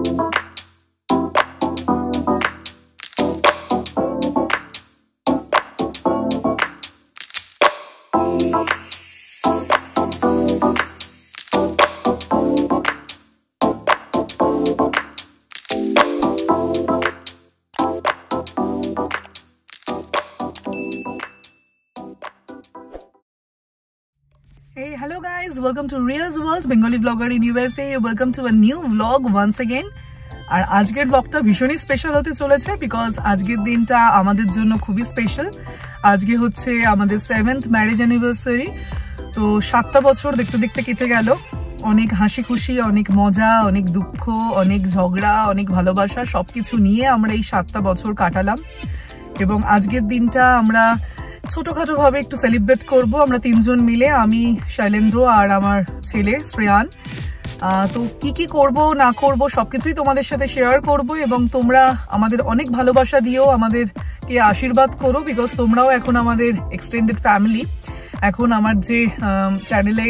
Hey, hello guys, welcome to Riya's World, Bengali vlogger in USA. Welcome to a new vlog once again. আর আজকের ব্লগটা ভীষণই special হতে চলেছে because আজকের দিনটা আমাদের জন্য খুবই স্পেশাল। আজকে হচ্ছে আমাদের 7th ম্যারেজ অ্যানিভার্সারি। তো 7টা বছর দেখতে দেখতে কেটে গেল। অনেক হাসি খুশি, অনেক মজা, অনেক দুঃখ, অনেক ঝগড়া, অনেক ভালোবাসা সবকিছু নিয়ে আমরা এই 7টা বছর কাটালাম। এবং আজকের দিনটা আমরা ছোটখাটো ভাবে একটু সেলিব্রেট করব আমরা তিনজন মিলে, আমি, শৈলেন্দ্র আর আমার ছেলে শ্রেয়ান। তো কি করব না করব সবকিছুই তোমাদের সাথে শেয়ার করব এবং তোমরা আমাদের অনেক ভালোবাসা দিও, আমাদেরকে আশীর্বাদ করো বিকজ তোমরাও এখন আমাদের এক্সটেন্ডেড ফ্যামিলি। এখন আমার যে চ্যানেলে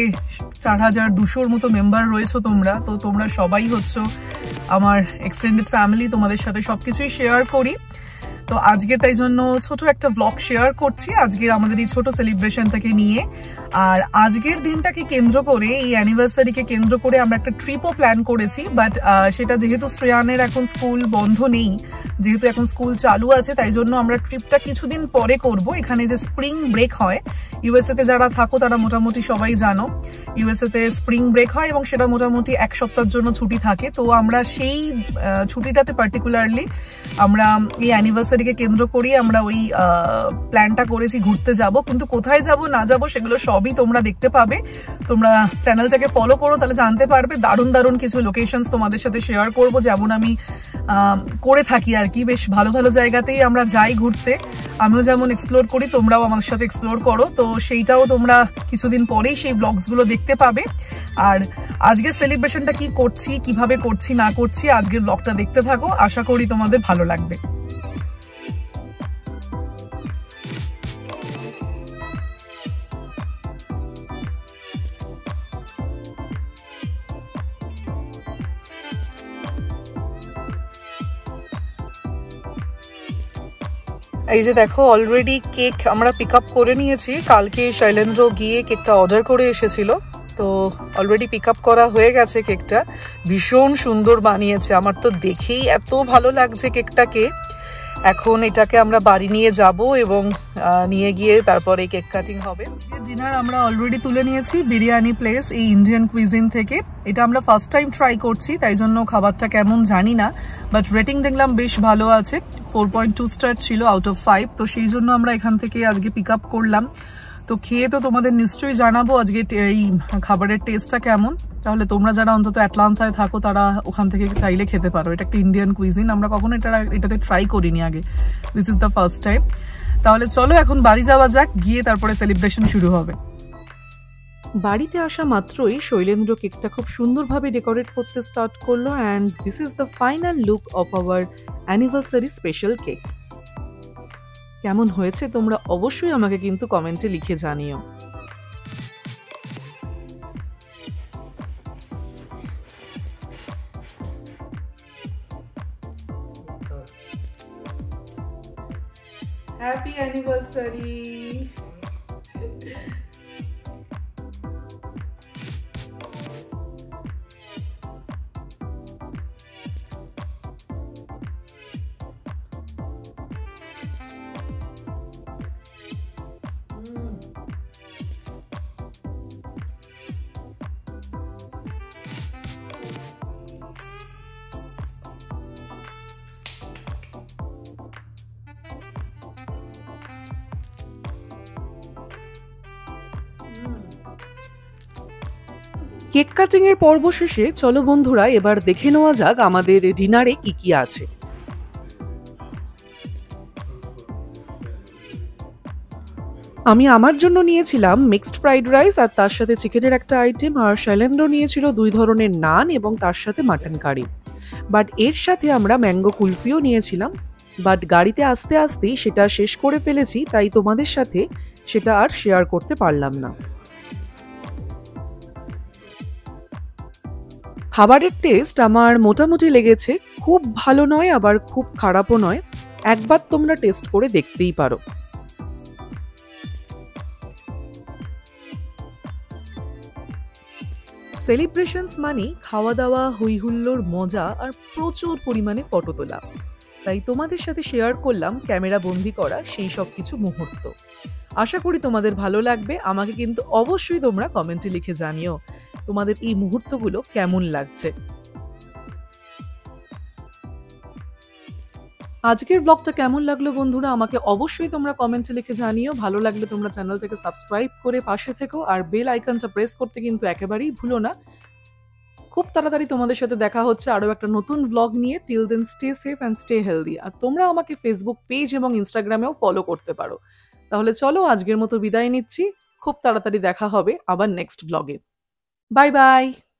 4200-র মতো মেম্বার রয়েছো তোমরা, তো তোমরা সবাই হচ্ছে আমার এক্সটেন্ডেড ফ্যামিলি, তোমাদের সাথে সবকিছুই শেয়ার করি। তো আজকে তাই জন্য ছোট একটা ব্লগ শেয়ার করছি আজকের আমাদের এই ছোট সেলিব্রেশনটাকে নিয়ে। আর আজকের দিনটাকে কেন্দ্র করে, এই অ্যানিভার্সারিকে কেন্দ্র করে আমরা একটা ট্রিপও প্ল্যান করেছি, বাট সেটা যেহেতু শ্রেয়ানের এখন স্কুল বন্ধ নেই, যেহেতু এখন স্কুল চালু আছে, তাই জন্য আমরা ট্রিপটা কিছুদিন পরে করব। এখানে যে স্প্রিং ব্রেক হয়, ইউএসএতে যারা থাকো তারা মোটামুটি সবাই জানো ইউএসএতে স্প্রিং ব্রেক হয় এবং সেটা মোটামুটি এক সপ্তাহের জন্য ছুটি থাকে। তো আমরা সেই ছুটিটাতে পার্টিকুলারলি আমরা এই অ্যানিভার্সারিকে কেন্দ্র করি আমরা ওই প্ল্যানটা করেছি ঘুরতে যাব। কিন্তু কোথায় যাব না যাব সেগুলো সবই তোমরা দেখতে পাবে। তোমরা চ্যানেলটাকে ফলো করো, তাহলে জানতে পারবে। দারুণ দারুণ কিছু লোকেশনস তোমাদের সাথে শেয়ার করব, যেমন আমি করে থাকি আর কি। বেশ ভালো ভালো জায়গাতেই আমরা যাই ঘুরতে, আমিও যেমন এক্সপ্লোর করি, তোমরাও আমার সাথে এক্সপ্লোর করো। তো সেইটাও তোমরা কিছুদিন পরেই সেই ব্লগসগুলো দেখতে পাবে। আর আজকের সেলিব্রেশনটা কি করছি, কিভাবে করছি না করছি, আজকের ব্লগটা দেখতে থাকো, আশা করি তোমাদের ভালো লাগবে। এই যে দেখো, অলরেডি কেক আমরা পিক আপ করে নিয়েছি। কালকে শৈলেন্দ্র গিয়ে কেকটা অর্ডার করে এসেছিল, তো অলরেডি পিক আপ করা হয়ে গেছে। কেকটা ভীষণ সুন্দর বানিয়েছে, আমার তো দেখেই এত ভালো লাগছে কেকটাকে। এখন এটাকে আমরা বাড়ি নিয়ে যাব এবং নিয়ে গিয়ে তারপরে কেক কাটিং হবে। ডিনার আমরা অলরেডি তুলে নিয়েছি বিরিয়ানি প্লেস, এই ইন্ডিয়ান কুইজিন থেকে। এটা আমরা ফার্স্ট টাইম ট্রাই করছি, তাই জন্য খাবারটা কেমন জানি না, বাট রেটিং দেখলাম বেশ ভালো আছে, 4.2 স্টার ছিল আউট অফ 5। তো সেই জন্য আমরা এখান থেকে আজকে পিক আপ করলাম। তো খেয়ে তো তোমাদের নিশ্চয়ই জানাবো আজকে এই খাবারের টেস্টটা কেমন। তাহলে তোমরা যারা অন্তত অ্যাটলান্টায় থাকো তারা ওখান থেকে চাইলে খেতে পারো। এটা একটা ইন্ডিয়ান কুইজিন, আমরা কখনো এটাতে ট্রাই করিনি আগে, this is the first time. তাহলে চলো এখন বাড়ি যাওয়া যাক, গিয়ে তারপরে সেলিব্রেশন শুরু হবে। বাড়িতে আসা মাত্রই শৈলেন্দ্র কেকটা খুব সুন্দরভাবে ডেকোরেট করতে স্টার্ট করলো, and this is the final look of our anniversary special cake. কেমন হয়েছে তোমরা অবশ্যই আমাকে কিন্তু কমেন্টে লিখে জানিও। Happy anniversary. কেক কাটিং এর পর্ব শেষে চলো বন্ধুরা এবার দেখে নেওয়া যাক আমাদের ডিনারে কি কি আছে। আমি আমার জন্য নিয়েছিলাম মিক্সড ফ্রাইড রাইস আর তার সাথে চিকেনের একটা আইটেম, আর শৈলেন্দ্র নিয়েছিল 2 ধরনের নান এবং তার সাথে মাটন কারি। বাট এর সাথে আমরা ম্যাঙ্গো কুলফিও নিয়েছিলাম, বাট গাড়িতে আস্তে আস্তেই সেটা শেষ করে ফেলেছি, তাই তোমাদের সাথে সেটা আর শেয়ার করতে পারলাম না। খাবারের টেস্ট আমার মোটামুটি লেগেছে, খুব ভালো নয় আবার খুব খারাপও নয়। একবার তোমরা টেস্ট করে দেখতেই পারো। সেলিব্রেশনস মানে খাওয়া দাওয়া, হই হুল্লোড়, মজা আর প্রচুর পরিমাণে ফটো তোলা। তাই তোমাদের সাথে শেয়ার করলাম ক্যামেরা বন্দি করা সেই সব কিছু মুহূর্ত। আশা করি তোমাদের ভালো লাগবে। আমাকে কিন্তু অবশ্যই তোমরা কমেন্টে লিখে জানিও তোমাদের এই মুহূর্তগুলো কেমন লাগছে। আজকের ব্লগটা কেমন লাগলো বন্ধুরা, আমাকে অবশ্যই তোমরা কমেন্টে লিখে জানিও। ভালো লাগলে তোমরা চ্যানেলটাকে সাবস্ক্রাইব করে পাশে থেকো, আর বেল আইকনটা প্রেস করতে কিন্তু একেবারেই ভুলো না। খুব তাড়াতাড়ি তোমাদের সাথে দেখা হচ্ছে আরো একটা নতুন ব্লগ নিয়ে। Till then stay safe and stay healthy. আর তোমরা আমাকে ফেসবুক পেজ এবং ইনস্টাগ্রামেও ফলো করতে পারো। তাহলে চলো আজকের মতো বিদায় নিচ্ছি। খুব তাড়াতাড়ি দেখা হবে আবার নেক্সট ব্লগে। Bye by.